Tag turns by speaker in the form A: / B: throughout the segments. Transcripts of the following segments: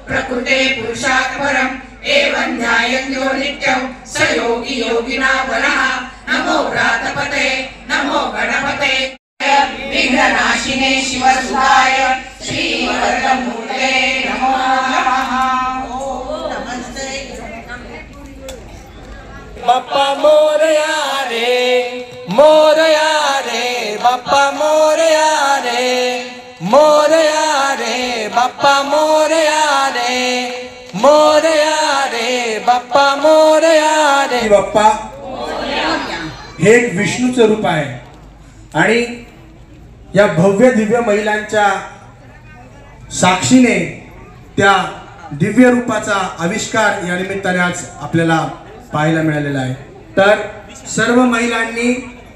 A: प्रकृते पुरुषात् परम् एवं ध्यायन्तो नित्यं स योगी योगिनावरः। नमो व्रातपते नमो गणपते विघ्ननाशिने शिवसुताय श्रीवरदमूर्ते नमो नमः।
B: बाप्पा मोरया रे बाप्पा मोरया रे बाप्पा मोरया रे बाप्पा मोरया रे।
C: बाप्पा हे एक विष्णूचं रूप आहे आणि या भव्य दिव्य महिलांच्या साक्षीने त्या दिव्य रूपाचा आविष्कार या निमित्ताने आज आपल्याला पाहायला मिळालेला आहे। तर सर्व महिलांनी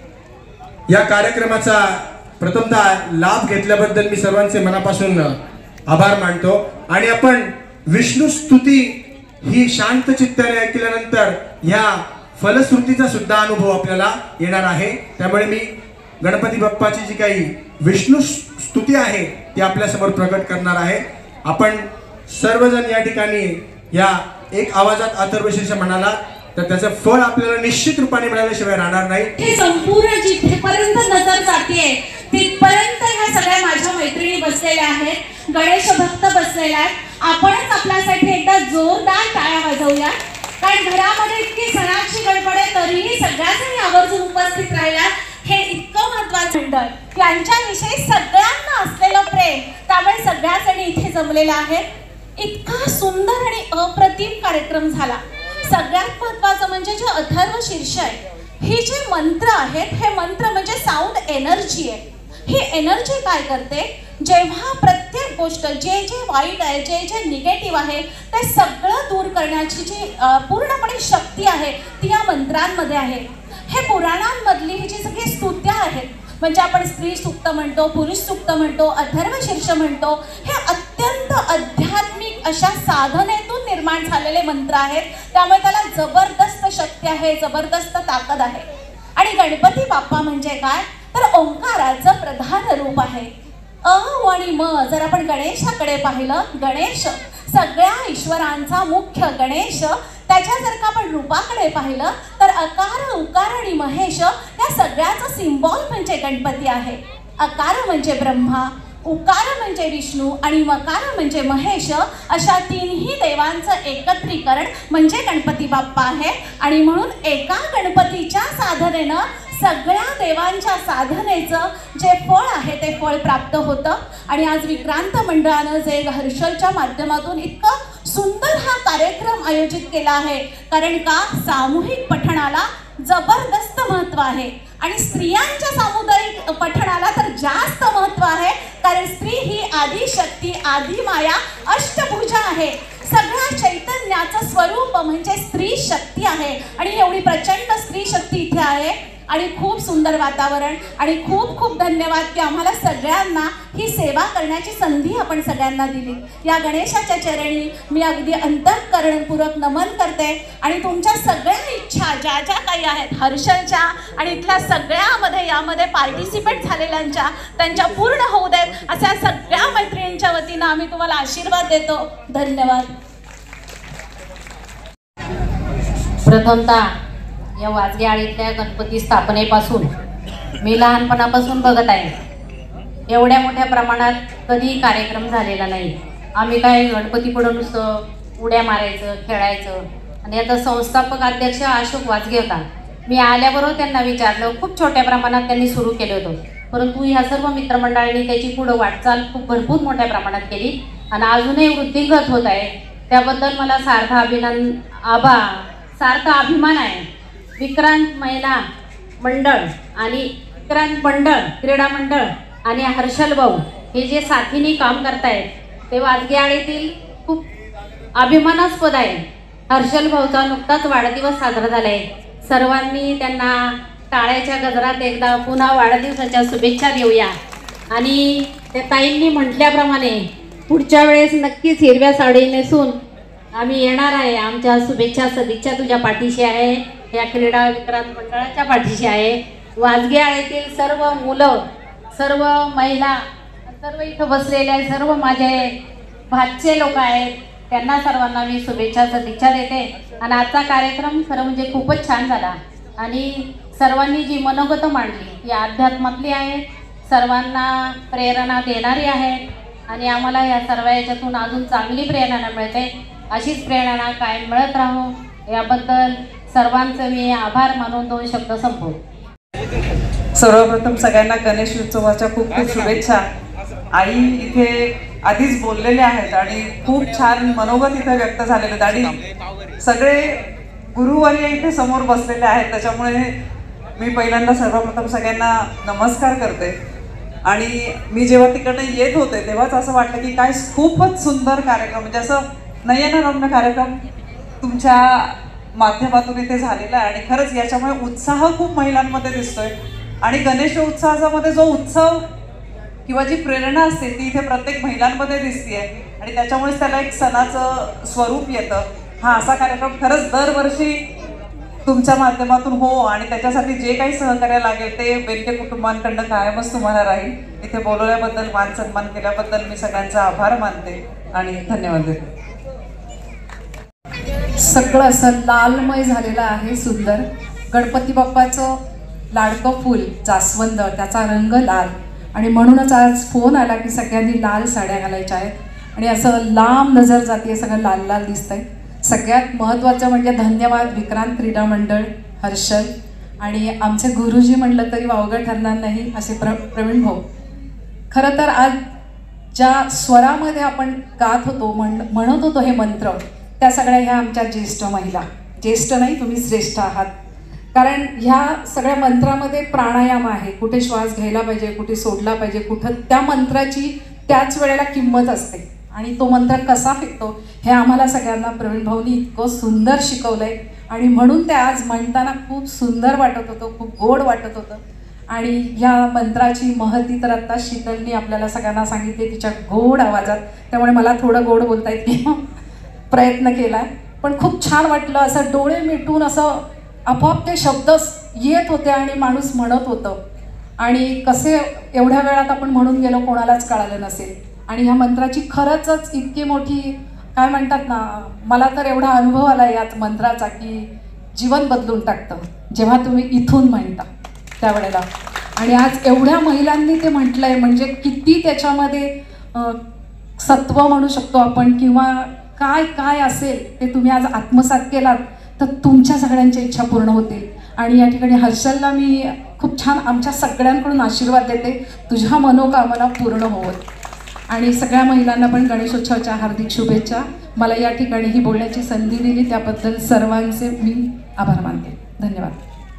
C: या कार्यक्रमाचा प्रथमतः लाभ घेतल्याबद्दल मी सर्वांचे मनापासून आभार मानतो आणि आपण विष्णू स्तुती ही शांत चित्ताने ऐकल्यानंतर ह्या फलश्रुतीचा सुद्धा अनुभव आपल्याला येणार आहे। त्यामुळे मी गणपती बाप्पाची जी काही विष्णू स्तुती आहे ती आपल्या समोर प्रकट करणार आहे। आपण सर्वजण या ठिकाणी या एक आवाजात अथर्वशीर्ष म्हणाला तर त्याचं फळ आपल्याला निश्चित रूपाने मिळाल्याशिवाय राहणार नाही।
D: हे संपूर्ण जिथपर्यंत नजर जाते तिथपर्यंत ह्या सगळ्या माझ्या मैत्रिणी बसलेल्या आहेत, गणेश भक्त बसलेले आहेत। आपणच आपल्यासाठी एकदा जोरदार टाळ्या वाजवूया, कारण घरामध्ये इतकी सणाची गडबड आहे तरीही सगळ्याजणी आवर्जून उपस्थित राहिला। हे इतकं महत्त्वाचं मंडळ यांच्याविषयी सगळ्यांना असलेलं प्रेम, त्यामुळे सगळ्याजणी इथे जमलेल्या आहेत। इतका सुंदर आणि अप्रतिम कार्यक्रम झाला। सगळ्यात महत्त्वाचं म्हणजे जे अथर्व शीर्ष आहे, ही जे मंत्र आहेत हे मंत्र म्हणजे साऊंड एनर्जी आहे। ही एनर्जी काय करते, जेव्हा प्रत्येक गोष्ट जे जे वाईट आहे जे जे निगेटिव्ह आहे ते सगळं दूर करण्याची जी पूर्णपणे शक्ती आहे ती या मंत्रांमध्ये आहे। हे पुराणांमधली ही जी सगळी स्तुत्या आहेत, म्हणजे आपण स्त्री सूक्त म्हणतो, पुरुष सूक्त म्हणतो, अथर्व शीर्ष म्हणतो, हे अत्यंत आध्यात्मिक अशा साधनेतून निर्माण झालेले मंत्र आहेत। त्यामुळे त्याला जबरदस्त शक्ती आहे, जबरदस्त ताकद आहे। आणि गणपती बाप्पा म्हणजे काय तर ओंकाराचं प्रधान रूप आहे। अ आणि म जर आपण गणेशाकडे पाहिलं, गणेश सगळ्या ईश्वरांचा मुख्य गणेश, त्याच्या जर का आपण रूपाकडे पाहिलं तर अकार उकार आणि महेश या सगळ्याचं सिम्बॉल म्हणजे गणपती आहे। अकार म्हणजे ब्रह्मा, उकार म्हणजे विष्णू आणि मकार म्हणजे महेश, अशा तीनही देवांचं एकत्रीकरण म्हणजे गणपती बाप्पा आहे। आणि म्हणून एका गणपतीच्या साधनेनं सगळ्या देवांच्या साधनेचं जे फळ आहे ते फळ प्राप्त होतं। आणि आज विक्रांत मंडळानं जे हर्षलच्या माध्यमातून इतकं सुंदर हा कार्यक्रम आयोजित केला आहे, कारण का सामूहिक पठणाला जबरदस्त महत्त्व आहे आणि स्त्रियांच्या सामुदायिक पठणाला तर जास्त महत्त्व आहे, कारण स्त्री ही आदि शक्ती, आदि माया, अष्टभुजा आहे। सगळ्या चैतन्याचं स्वरूप म्हणजे स्त्री शक्ती आहे आणि एवढी प्रचंड स्त्री शक्ती इथे आहे। आणि खूप सुंदर वातावरण आणि खूप खूप धन्यवाद की आम्हाला सगळ्यांना ही सेवा करण्याची संधी आपण सगळ्यांना दिली। या गणेशाच्या चरणी मी अगदी अंतःकरणपूर्वक नमन करते आणि तुमच्या सगळ्या इच्छा ज्या ज्या काही आहेत हर्षलच्या आणि इथल्या सगळ्यामध्ये यामध्ये पार्टिसिपेट झालेल्यांच्या त्यांच्या पूर्ण होऊ देत अशा सगळ्या मैत्रिणींच्या वतीनं आम्ही तुम्हाला आशीर्वाद देतो। धन्यवाद।
E: प्रथमतः या वाजगे आळीतल्या गणपती स्थापनेपासून मी लहानपणापासून बघत आहे, एवढ्या मोठ्या प्रमाणात कधी कार्यक्रम झालेला नाही। आम्ही काय गणपती पुढं नुसतं उड्या मारायचं, खेळायचं। आणि आता संस्थापक अध्यक्ष अशोक वाजगे होता, मी आल्याबरोबर त्यांना विचारलं, खूप छोट्या प्रमाणात त्यांनी सुरू केलं होतं, परंतु ह्या सर्व मित्रमंडळांनी त्याची पुढं वाटचाल खूप भरपूर मोठ्या प्रमाणात केली आणि अजूनही वृद्धिंगत होत आहे। त्याबद्दल मला सार्थ अभिमान आहे। विक्रांत महिला मंडळ आणि विक्रांत मंडळ क्रीडा मंडळ आणि हर्षल भाऊ हे जे साथीने काम करतायत ते वाजगे आळीतील खूप अभिमानास्पद आहे। हर्षल भाऊचा नुकताच वाढदिवस साजरा झाला आहे। सर्वांनी त्यांना टाळ्याच्या गजरात एकदा पुन्हा वाढदिवसाच्या शुभेच्छा देऊया। आणि त्या ताईंनी म्हटल्याप्रमाणे पुढच्या वेळेस नक्कीच हिरव्या साडी नेसून आम्ही येणार आहे। आमच्या शुभेच्छा सदिच्छा तुझ्या पाठीशी आहे, या क्रीडा विक्रांत मंडळाच्या पाठीशी आहे। वाजगे आळीतील सर्व मुलं, सर्व महिला, सर्व इथं बसलेले सर्व माझे भाचे लोक आहेत त्यांना सर्वांना मी शुभेच्छा सदिच्छा देते. आणि आजचा कार्यक्रम खरं म्हणजे खूपच छान झाला आणि सर्वांनी जी मनोगतं मांडली ही अध्यात्मातली आहे, सर्वांना प्रेरणा देणारी आहे आणि आम्हाला या सर्व याच्यातून अजून चांगली प्रेरणा मिळते. अशीच प्रेरणा कायम मिळत राहू याबद्दल सर्वांचं मी आभार मानून 2 शब्द संपवतो.
F: सर्वप्रथम सगळ्यांना गणेश उत्सवाच्या खूप खूप शुभेच्छा. आई इथे आधीच बोललेले आहेत आणि खूप छान मनोगत इथे व्यक्त झालेले आहेत आणि सगळे गुरुवर्य इथे समोर बसलेले आहेत. त्याच्यामुळे मी पहिल्यांदा सर्वप्रथम सगळ्यांना नमस्कार करते. आणि मी जेव्हा तिकडनं येत होते तेव्हाच असं वाटलं की काय खूपच सुंदर कार्यक्रम, म्हणजे असं नयनरम्य कार्यक्रम तुमच्या माध्यमातून इथे झालेला आहे. आणि खरंच याच्यामुळे उत्साह खूप महिलांमध्ये दिसतोय आणि गणेश उत्सवामध्ये जो उत्सव किंवा जी प्रेरणा असते ती इथे प्रत्येक महिलांमध्ये दिसते आणि त्याच्यामुळेच त्याला एक सणाचं स्वरूप येतं. हा असा कार्यक्रम खरंच दरवर्षी तुमच्या माध्यमातून हो आणि त्याच्यासाठी जे काही सहकार्य लागेल ते बेनके कुटुंबांकडनं कायमच तुम्हाला राहील. इथे बोलवल्याबद्दल, मान सन्मान केल्याबद्दल मी सगळ्यांचा आभार मानते आणि धन्यवाद देते.
G: सगळं असं लालमय झालेलं आहे, सुंदर. गणपती बाप्पाचं लाडकं फूल जास्वंद, त्याचा रंग लाल आणि म्हणूनच आज फोन आला की सगळ्यांनी लाल साड्या घालायच्या आहेत आणि असं लांब नजर जाते, सगळं लाल लाल दिसतंय. सगळ्यात महत्त्वाचं म्हणजे धन्यवाद विक्रांत क्रीडा मंडळ, हर्षल आणि आमचे गुरुजी म्हणलं तरी वावगं ठरणार नाही असे प्रवीण भाऊ. खरं तर आज ज्या स्वरामध्ये आपण गात होतो, म्हणत होतो हे मंत्र, त्या सगळ्या ह्या आमच्या ज्येष्ठ महिला. ज्येष्ठ नाही, तुम्ही श्रेष्ठ आहात. कारण ह्या सगळ्या मंत्रामध्ये प्राणायाम आहे, कुठे श्वास घ्यायला पाहिजे, कुठे सोडला पाहिजे, कुठं त्या मंत्राची त्याच वेळेला किंमत असते आणि तो मंत्र कसा फेकतो हे आम्हाला सगळ्यांना प्रवीण भाऊनी इतकं सुंदर शिकवलं आहे आणि म्हणून ते आज म्हणताना खूप सुंदर वाटत होतं, खूप गोड वाटत होतं. आणि ह्या मंत्राची महती तर आत्ता शीतलनी आपल्याला सगळ्यांना सांगितली तिच्या गोड आवाजात, त्यामुळे मला थोडं गोड बोलता येते प्रयत्न केला पण खूप छान वाटलं. असं डोळे मिटून असं आपोआप ते शब्द येत होते आणि माणूस म्हणत होतं आणि कसे एवढ्या वेळात आपण म्हणून गेलो कोणालाच कळालं नसेल. आणि ह्या मंत्राची खरंच इतकी मोठी काय म्हणतात ना, मला तर एवढा अनुभव आला याच मंत्राचा की जीवन बदलून टाकतं जेव्हा तुम्ही इथून म्हणता त्यावेळेला. आणि आज एवढ्या महिलांनी ते म्हटलं आहे म्हणजे किती त्याच्यामध्ये सत्व म्हणू शकतो आपण किंवा काय काय असेल ते तुम्ही आज आत्मसात केलात तर तुमच्या सगळ्यांच्या इच्छा पूर्ण होतील. आणि या ठिकाणी हर्षलला मी खूप छान आमच्या सगळ्यांकडून आशीर्वाद देते, तुझ्या मनोकामना पूर्ण होवत. आणि सगळ्या महिलांना पण गणेशोत्सवाच्या हार्दिक शुभेच्छा. मला या ठिकाणी ही बोलण्याची संधी दिली त्याबद्दल सर्वांचे मी आभार मानते. धन्यवाद.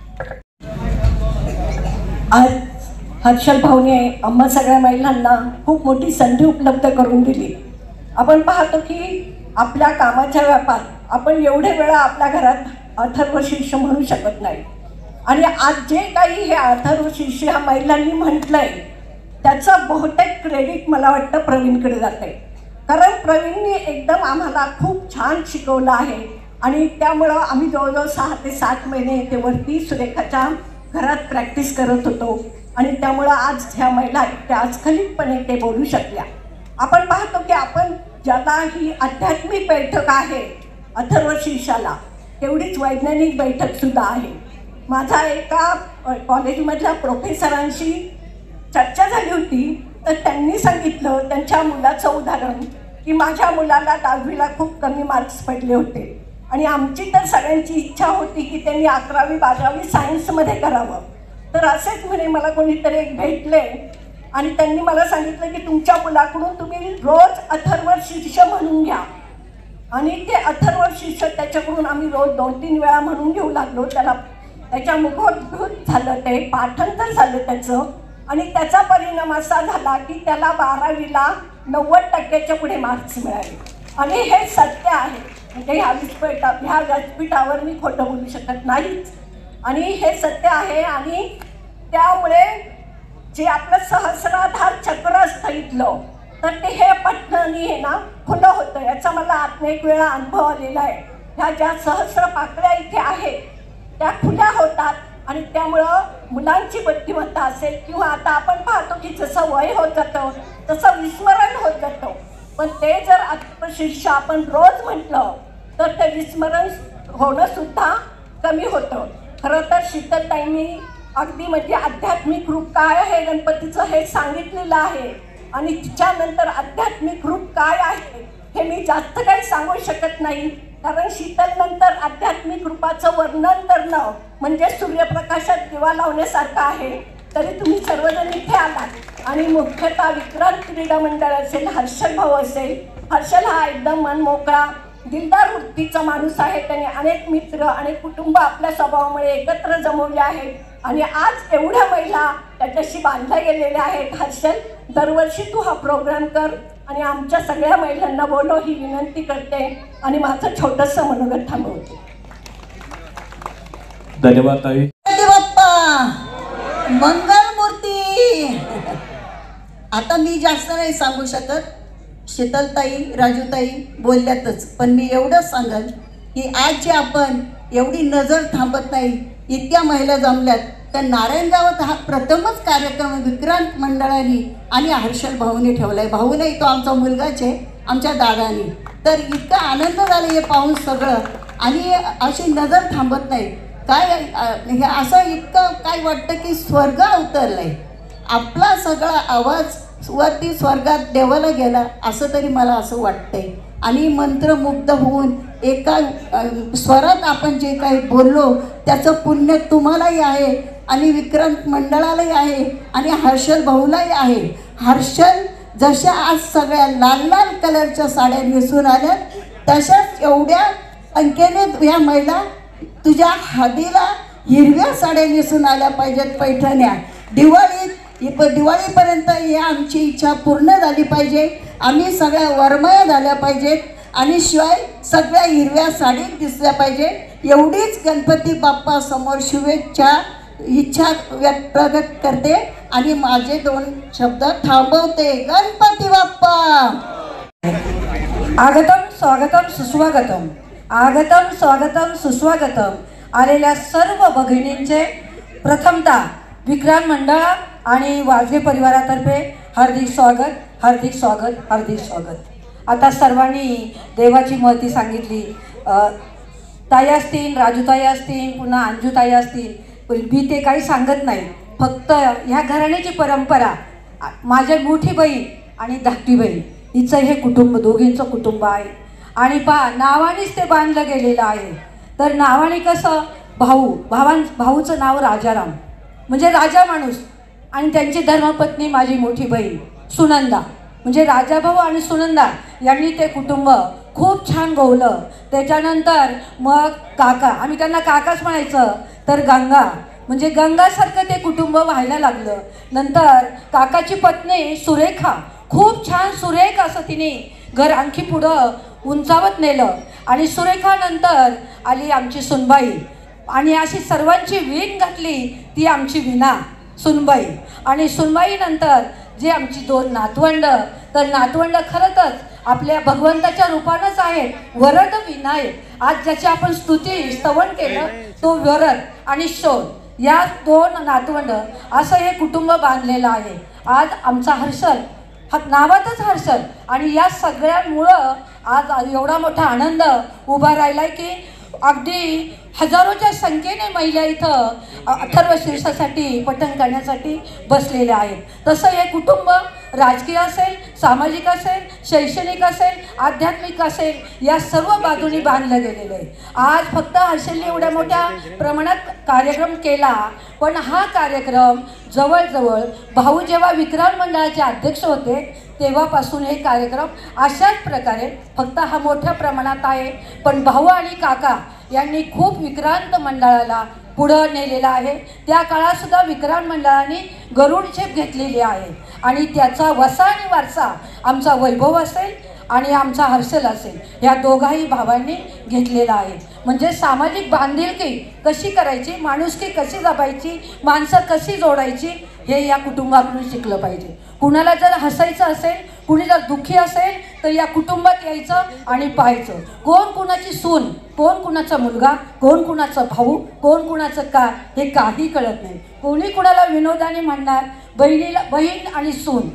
H: आज हर्षल भाऊने आम्हा सगळ्या महिलांना खूप मोठी संधी उपलब्ध करून दिली. आपण पाहतो की आपल्या कामाच्या व्यापात आपण एवढे वेळा आपल्या घरात अथर्व शीर्ष म्हणू शकत नाही आणि आज जे काही हे अथर्व शीर्ष ह्या महिलांनी म्हटलं आहे त्याचं बहुतेक क्रेडिट मला वाटतं प्रवीणकडे जातं आहे. कारण प्रवीणने एकदम आम्हाला खूप छान शिकवलं आहे आणि त्यामुळं आम्ही जवळजवळ 6 ते 7 महिने ते वरती सुरेखाच्या घरात प्रॅक्टिस करत होतो आणि त्यामुळं आज ह्या महिला त्या आजखलीतपणे ते बोलू शकल्या. आपण पाहतो की आपण ज्याला ही आध्यात्मिक बैठक आहे अथर्व शीर्षाला तेवढीच वैज्ञानिक बैठकसुद्धा आहे. माझा एका कॉलेजमधल्या प्रोफेसरांशी चर्चा झाली होती तर त्यांनी सांगितलं त्यांच्या मुलाचं उदाहरण की माझ्या मुलाला 10वीला खूप कमी मार्क्स पडले होते आणि आमची तर सगळ्यांची इच्छा होती की त्यांनी 11वी 12वी सायन्समध्ये करावं. तर असेच म्हणे मला कोणीतरी एक भेटले आणि त्यांनी मला सांगितलं की तुमच्या मुलाकडून तुम्ही रोज अथर्व शीर्ष म्हणून घ्या. आणि ते अथर्व शीर्ष त्याच्याकडून आम्ही रोज 2-3 वेळा म्हणून घेऊ लागलो. त्याच्या मुखोद्भूत झालं, ते पाठांतर झालं त्याचं आणि त्याचा परिणाम असा झाला की त्याला 12वीला 90% पुढे मार्क्स मिळाले. आणि हे सत्य आहे, म्हणजे ह्या व्यासपीठावर मी खोटं बोलू शकत नाहीच आणि हे सत्य आहे. आणि त्यामुळे जे आपलं सहस्राधार चक्र असतं इथलं तर ते हे पठणाने हे ना खुलं होतं. याचा मला अनेक वेळा अनुभव आलेला आहे. ह्या ज्या सहस्र पाकळ्या इथे आहेत त्या खुल्या होतात आणि त्यामुळं मुलांची बुद्धिमत्ता असेल किंवा आता आपण पाहतो की जसं वय होत जातं तसं विस्मरण होत जातं. पण ते जर अल्पशिष्य आपण रोज म्हटलं तर ते विस्मरण होणं सुद्धा कमी होतं. खरं तर शीतलताईंनी अगदी म्हणजे आध्यात्मिक रूप काय आहे गणपतीचं हे सांगितलेलं आहे आणि तिच्यानंतर आध्यात्मिक रूप काय आहे हे मी जास्त काही सांगू शकत नाही, कारण शीतलनंतर आध्यात्मिक रूपाचं वर्णन करणं म्हणजे सूर्यप्रकाशात दिवा लावण्यासारखं आहे. तरी तुम्ही सर्वजण इथे आलात आणि मुख्यतः विक्रांत क्रीडा मंडळ असेल, हर्षल भाऊ असेल. हर्षल हा एकदम मनमोकळा दिलदार वृत्तीचा माणूस आहे. त्याने अनेक मित्र आणि कुटुंब आपल्या स्वभावामुळे एकत्र जमवले आहेत आणि आज एवढ्या महिला त्याच्याशी बांधल्या गेलेल्या आहेत. हर्षल, दरवर्षी तू हा प्रोग्राम कर आणि आमच्या सगळ्या महिलांना बोलव ही विनंती करते आणि माझं छोटंसं मनोगत थांबवते.
B: धन्यवाद ताई.
I: बाप्पा मंगलमूर्ती. आता मी जास्त नाही सांगू शकत, शीतलताई राजूताई बोलल्यातच, पण मी एवढंच सांगेन की आज जे आपण एवढी नजर थांबत नाही इतक्या महिला जमल्यात, तर नारायणगावात हा प्रथमच कार्यक्रम विक्रांत मंडळाने आणि हर्षल भाऊने ठेवला आहे. भाऊ नाही, तो आमचा मुलगाच आहे, आमच्या दादाने. तर इतका आनंद झाला हे पाहून सगळं, आणि अशी नजर थांबत नाही. काय हे असं इतकं काय वाटतं की स्वर्ग अवतरलं आहे. आपला सगळा आवाज वरती स्वर्गात देवाला गेला असं तरी मला असं वाटतंय. आणि मंत्रमुग्ध होऊन एका स्वरात आपण जे काही बोललो त्याचं पुण्य तुम्हालाही आहे आणि विक्रांत मंडळालाही आहे आणि हर्षल भाऊलाही आहे. हर्षल जशा आज सगळ्या लाल लाल कलरच्या साड्या नेसून आल्या तशाच एवढ्या संख्येने या महिला तुझ्या हळदीला हिरव्या साड्या नेसून आल्या पाहिजेत, पैठण्या. दिवाळीपर्यंत ही आमची इच्छा पूर्ण झाली पाहिजे. आम्ही सगळ्या वरमया झाल्या पाहिजेत आणि शिवाय सगळ्या हिरव्या साडीत दिसल्या पाहिजे. एवढीच गणपती बाप्पा समोर शुभेच्छा इच्छा प्रगट करते आणि माझे 2 शब्द थांबवते. गणपती बाप्पा.
G: आगतम स्वागतम सुस्वागतम, आगतम स्वागतम सुस्वागतम. आलेल्या सर्व भगिनींचे प्रथमतः विक्रांत मंडळ आणि वाजगे परिवारातर्फे हार्दिक स्वागत, हार्दिक स्वागत, हार्दिक स्वागत. आता सर्वांनी देवाची महती सांगितली. ताई असतील, राजूताई असतील, पुन्हा अंजूताई असतील, मी ते काही सांगत नाही. फक्त ह्या घराण्याची परंपरा, माझ्या मोठी बहीण आणि धाकटी बहीण हिचं हे कुटुंब, दोघींचं कुटुंब आहे. आणि नावानेच ते बांधलं गेलेलं आहे. तर नावाने कसं, भाऊचं नाव राजाराम म्हणजे राजा माणूस, आणि त्यांची धर्मपत्नी माझी मोठी बहीण सुनंदा, म्हणजे राजाभाऊ आणि सुनंदा यांनी ते कुटुंब खूप छान गोवलं. त्याच्यानंतर मग काका, आम्ही त्यांना काकाच म्हणायचं, तर गंगा म्हणजे गंगासारखं ते कुटुंब व्हायला लागलं. नंतर काकाची पत्नी सुरेखा, खूप छान सुरेख असं तिने घर आणखी पुढं उंचावत नेलं. आणि सुरेखानंतर आली आमची सुनबाई, आणि अशी सर्वांची वीण घातली ती आमची विना सुनबाई. आणि सुनबाईनंतर जे आमची 2 नातवंड, तर नातवंड खरंच आपल्या भगवंताच्या रूपानंच आहेत. वरद विनायक, आज ज्याची आपण स्तुती स्तवन केलं तो वरद आणि शोध, या 2 नातवंड असं हे कुटुंब बांधलेलं आहे. आज आमचा हर्षल, हा नावातच हर्षल, आणि या सगळ्यांमुळं आज एवढा मोठा आनंद उभा राहिला आहे की अगदी हजारोच्या संख्येने महिला इथं अथर्व शीर्षासाठी पठण करण्यासाठी बसलेल्या आहेत. तसं हे कुटुंब राजकीय असेल, सामाजिक असेल, शैक्षणिक असेल, आध्यात्मिक असेल, या सर्व बाजूनी बांधलं गेलेलं आहे. आज फक्त हर्षलने एवढ्या मोठ्या प्रमाणात कार्यक्रम केला, पण हा कार्यक्रम जवळजवळ भाऊ जेव्हा विक्रांत मंडळाचे अध्यक्ष होते तेव्हापासून हे कार्यक्रम अशाच प्रकारे, फक्त हा मोठ्या प्रमाणात आहे, पण भाऊ आणि काका यांनी खूप विक्रांत मंडळाला पुढं नेलेलं आहे. त्या काळातसुद्धा विक्रांत मंडळाने गरुड झेप घेतलेली आहे आणि त्याचा वसा आणि वारसा आमचा वैभव असेल आणि आमचा हर्षल असेल, ह्या दोघाही भावांनी घेतलेला आहे. म्हणजे सामाजिक बांधिलकी कशी करायची, माणुसकी कशी जपायची, माणसं कशी जोडायची, हे या कुटुंबाकडून शिकलं पाहिजे. कुणाला जर हसायचं असेल, कुणी जर दुःखी असेल तर या कुटुंबात यायचं आणि पाहायचं कोण कुणाची सून, कोण कुणाचा मुलगा, कोण कुणाचा भाऊ, कोण कुणाचं काय, हे काही कळत नाही. कोणी कुणाला विनोदाने म्हणणार, बहीण आणि सून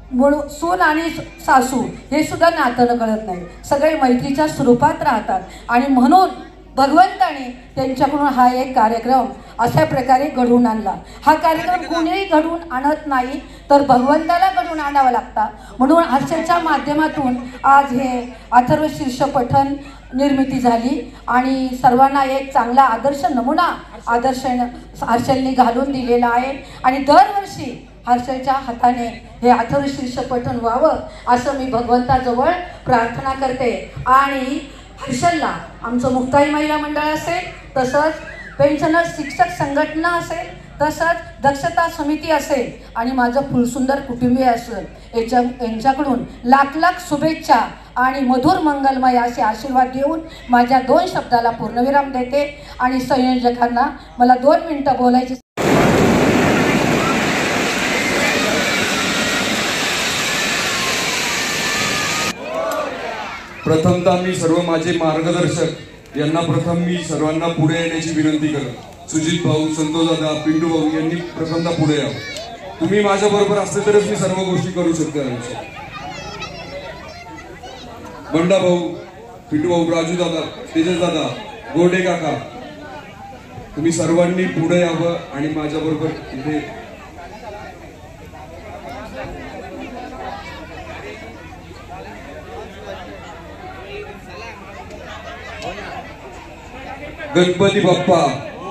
G: म्हणून सून आणि सासू हे सुद्धा नातं कळत नाही, सगळे मैत्रीच्या स्वरूपात राहतात. आणि म्हणून भगवंताने त्यांच्याकडून हा एक कार्यक्रम अशा प्रकारे घडवून आणला. हा कार्यक्रम कोणीही घडवून आणत नाही, तर भगवंताला घडवून आणावं लागतं. म्हणून हर्षलच्या माध्यमातून आज हे अथर्व शीर्ष पठण निर्मिती झाली आणि सर्वांना एक चांगला आदर्श नमुना हर्षलने घालून दिलेला आहे. आणि दरवर्षी हर्षलच्या हाताने हे अथर्व शीर्ष पठण व्हावं असं मी भगवंताजवळ प्रार्थना करते. आणि हर्षलला आमचं मुक्ताई महिला मंडळ असेल, तसंच पेन्शनर शिक्षक संघटना असेल, तसंच दक्षता समिती असेल आणि माझं फुलसुंदर कुटुंबीय असेल, यांच्याकडून लाख लाख शुभेच्छा आणि मधुर मंगलमय असे आशीर्वाद देऊन माझ्या 2 शब्दाला पूर्णविराम देते. आणि संयोजकांना मला 2 मिनिटं बोलायची.
J: प्रथमतः मी सर्व माझे मार्गदर्शक यांना मी सर्वांना पुढे येण्याची विनंती करतो. सुजित भाऊ, संतोष दादा, पिंटू भाऊ यांनी प्रथमतः पुढे यावं. तुम्ही माझ्या बरोबर असले तरच मी सर्व गोष्टी करू शकतो. बंडा भाऊ, पिंटू भाऊ, राजू दादा, तेजस दादा, गोडे काका, तुम्ही सर्वांनी पुढे यावं आणि माझ्या बरोबर इथे गणपती बाप्पा,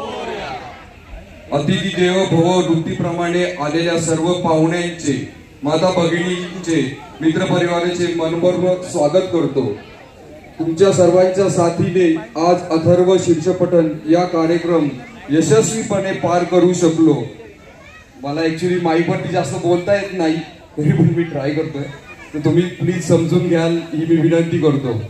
J: अतिथी देव भव वृत्तीप्रमाणे आलेल्या सर्व पाहुण्यांचे, माता भगिनींचे, मित्रपरिवाराचे मनपूर्वक स्वागत करतो. तुमच्या सर्वांच्या साथीने आज अथर्व शीर्षपठण या कार्यक्रम यशस्वीपणे पार करू शकलो. मला ऍक्च्युली माईकवरती जास्त बोलता येत नाही, तरी पण मी ट्राय करतोय, तर तुम्ही प्लीज समजून घ्याल ही मी विनंती करतो.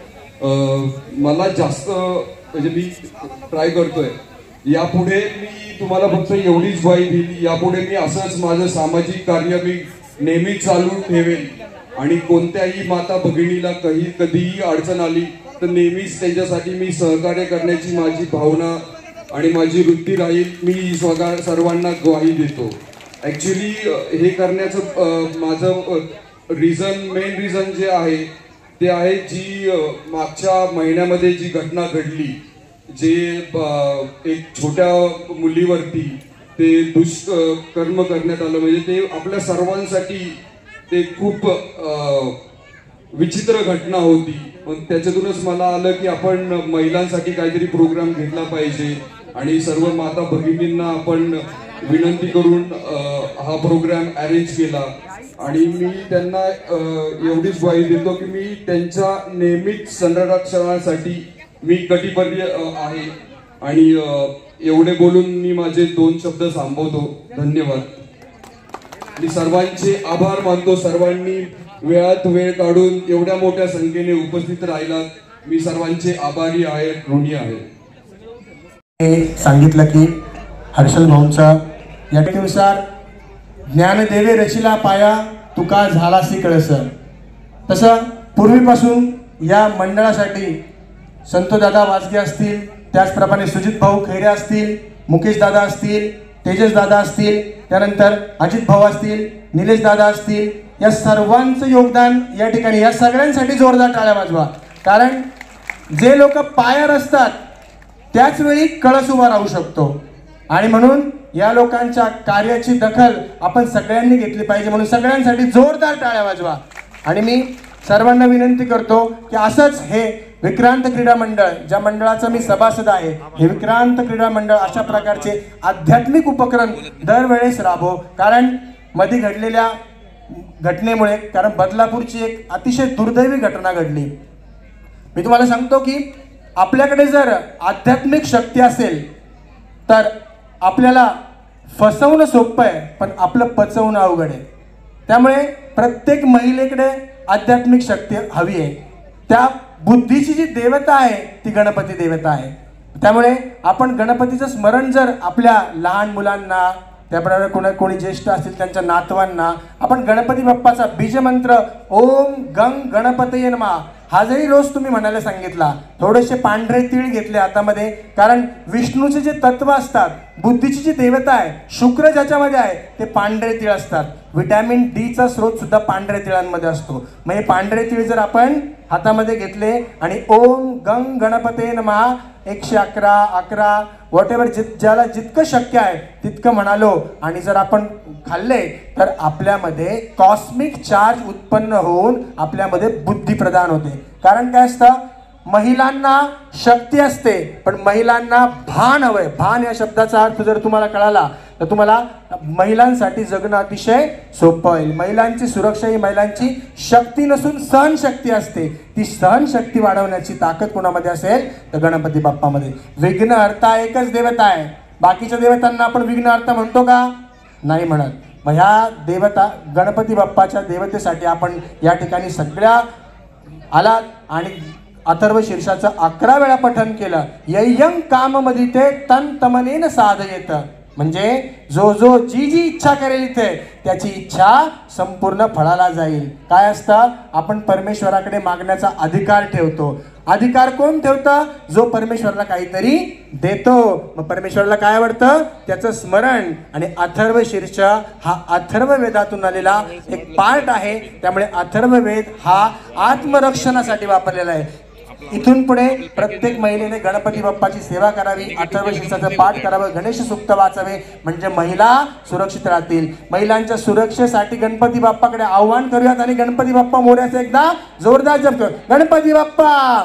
J: मला जास्त म्हणजे मी ट्राय करतोय. यापुढे मी तुम्हाला फक्त एवढीच ग्वाही दिली, यापुढे मी असंच माझं सामाजिक कार्य मी नेहमी चालू ठेवेन आणि कोणत्याही माता भगिनीला कधीही अडचण आली तर नेहमीच त्यांच्यासाठी मी सहकार्य करण्याची माझी भावना आणि माझी वृत्ती राहील. मी सर्वांना ग्वाही देतो. ऍक्च्युली हे करण्याचं माझं मेन रिझन जे आहे ते आहे जी मागच्या महिन्यामध्ये जी घटना घडली, जे एक छोट्या मुलीवरती ते दुष्कर्म करण्यात आलं, म्हणजे ते आपल्या सर्वांसाठी ते खूप विचित्र घटना होती. पण त्याच्यातूनच मला आलं की आपण महिलांसाठी काहीतरी प्रोग्राम घेतला पाहिजे आणि सर्व माता भगिनींना आपण विनंती करून हा प्रोग्राम अरेंज केला. आणि मी त्यांना एवढीच ग्वाही देतो की मी त्यांच्या नेहमीच संरक्षणासाठी मी कटिबद्ध आहे. आणि एवढे बोलून मी माझे 2 शब्द थांबवतो. धन्यवाद. मी सर्वांचे आभार मानतो. सर्वांनी वेळात वेळ काढून एवढ्या मोठ्या संख्येने उपस्थित राहिलात. मी सर्वांचे आभारी आहे, ऋणी आहे.
C: सांगितलं की हर्षल भाऊंचा या नुसार ज्ञानदेवे रचिला पाया तुका झालासी कळस, तसं पूर्वीपासून या मंडळासाठी संतोषदादा वाजगे असतील, त्याचप्रमाणे सुजित भाऊ खैरे असतील, मुकेश दादा असतील, तेजस दादा असतील, त्यानंतर अजित भाऊ असतील, निलेश दादा असतील, या सर्वांचं योगदान या ठिकाणी, या सगळ्यांसाठी जोरदार टाळ्या वाजवा. कारण जे लोक पायावर असतात त्याच वेळी कळस उभा राहू शकतो आणि म्हणून या लोकांच्या कार्याची दखल आपण सगळ्यांनी घेतली पाहिजे. म्हणून सगळ्यांसाठी जोरदार टाळ्या वाजवा. आणि मी सर्वांना विनंती करतो की असंच हे विक्रांत क्रीडा मंडळ, ज्या मंडळाचं मी सभासद आहे, हे विक्रांत क्रीडा मंडळ अशा प्रकारचे आध्यात्मिक उपक्रम दरवेळेस राबव. कारण मध्ये घडलेल्या घटनेमुळे, कारण बदलापूरची एक अतिशय दुर्दैवी घटना घडली. मी तुम्हाला सांगतो की आपल्याकडे जर आध्यात्मिक शक्ती असेल तर आपल्याला फसवणं सोपं आहे, पण आपलं पचवणं अवघड आहे. त्यामुळे प्रत्येक महिलेकडे आध्यात्मिक शक्ती हवी आहे. त्या बुद्धीची जी देवता आहे ती गणपती देवता आहे. त्यामुळे आपण गणपतीचं स्मरण जर आपल्या लहान मुलांना, त्याप्रमाणे कोणी ज्येष्ठ असतील त्यांच्या नातवांना आपण गणपती बाप्पाचा बीजमंत्र ओम गंग गणपतये नमः हा जरी रोज तुम्ही म्हणायला सांगितला, थोडेसे पांढरे तीळ घेतले हातामध्ये, कारण विष्णूचे जे तत्व असतात, बुद्धीची जी देवता आहे, शुक्र ज्याच्यामध्ये आहे ते पांढरे तीळ असतात. विटॅमिन डीचा स्रोत सुद्धा पांढऱ्या तिळांमध्ये असतो. मग हे पांढरे तीळ जर आपण हातामध्ये घेतले आणि ओम गंग गणपते नमः 111 11 व्हॉटेवर ज्याला जितकं शक्य आहे तितकं म्हणालो आणि जर आपण खाल्ले तर आपल्यामध्ये कॉस्मिक चार्ज उत्पन्न होऊन आपल्यामध्ये बुद्धी प्रदान होते. कारण काय असतं, महिलांना शक्ती असते पण महिलांना भान हवंय. भान या शब्दाचा अर्थ जर तुम्हाला कळाला तर तुम्हाला महिलांसाठी जगणं अतिशय सोपं होईल. महिलांची सुरक्षा ही महिलांची शक्ती नसून सहनशक्ती असते. ती सहनशक्ती वाढवण्याची ताकद कोणामध्ये असेल तर गणपती बाप्पामध्ये. विघ्नहर्ता एकच देवता आहे, बाकीच्या देवतांना आपण विघ्नहर्ता म्हणतो का? नाही म्हणत. मग ह्या देवता गणपती बाप्पाच्या देवतेसाठी आपण या ठिकाणी सगळ्या आलात आणि अथर्व शीर्षाचं 11 वेळा पठण केलं. ययं काममधी ते तन तमनेन साधयेत. म्हणजे जो जी इच्छा करेल इथे त्याची इच्छा संपूर्ण फळाला जाईल. काय असतं, आपण परमेश्वराकडे मागण्याचा अधिकार ठेवतो. अधिकार कोण ठेवतं? जो परमेश्वराला काहीतरी देतो. मग परमेश्वराला काय आवडतं? त्याचं स्मरण. आणि अथर्व शीर्ष हा अथर्व वेदातून आलेला एक पार्ट आहे. त्यामुळे अथर्व वेद हा आत्मरक्षणासाठी वापरलेला आहे. इथून पुढे प्रत्येक महिलेने गणपती बाप्पाची सेवा करावी, अथर्व शीर्षाचं पाठ करावं, गणेश सूक्त वाचावे, म्हणजे महिला सुरक्षित राहतील. महिलांच्या सुरक्षेसाठी गणपती बाप्पाकडे आव्हान करूयात आणि गणपती बाप्पा मोरयाचा एकदा जोरदार जप करू. गणपती बाप्पा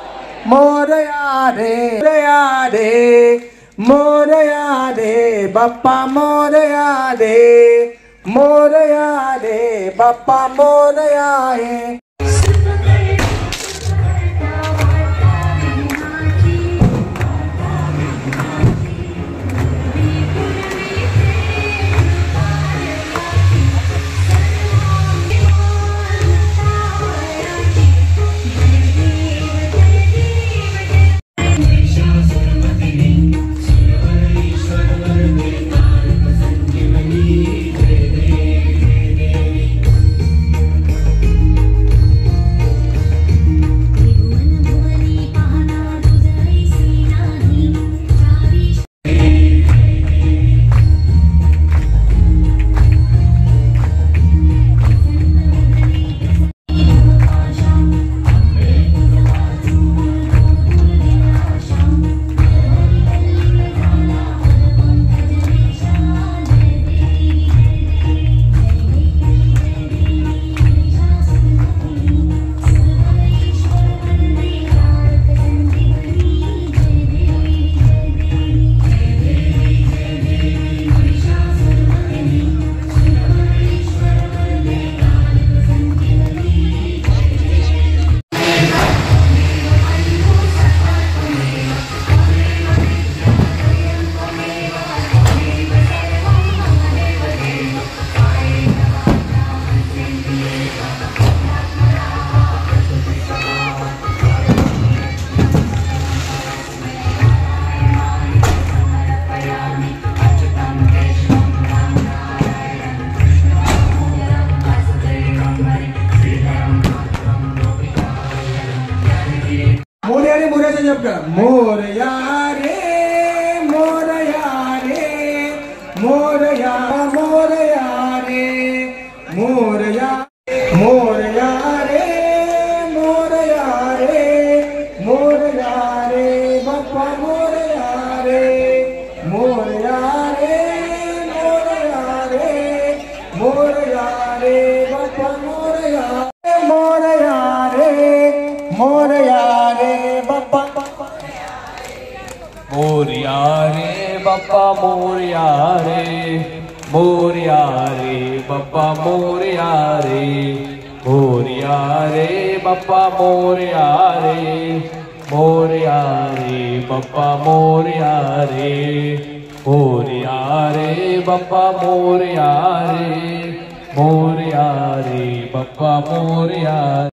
C: मोरया रे, मोरया रे, मोरया रे, बाप्पा मोरया रे, मोरया रे, बाप्पा मोरया रे. मोरया रे, मोरया रे, मोरया, मोरया रे, मोरया, मोरया रे, मोरया रे, मोरया रे, बाप्पा मोरया रे, मोरया रे, मोरया रे, मोरया रे, बाप्पा मोरया, मोरया रे, मोरया रे, बाप्पा
B: मोरया रे, बाप्पा मोरया रे, मोरया रे, बाप्पा मोरया रे, मोरया रे, बाप्पा मोरया रे, मोरया रे, बाप्पा मोरया रे, मोरया रे, बाप्पा मोरया रे, मोरया रे, बाप्पा मोरया.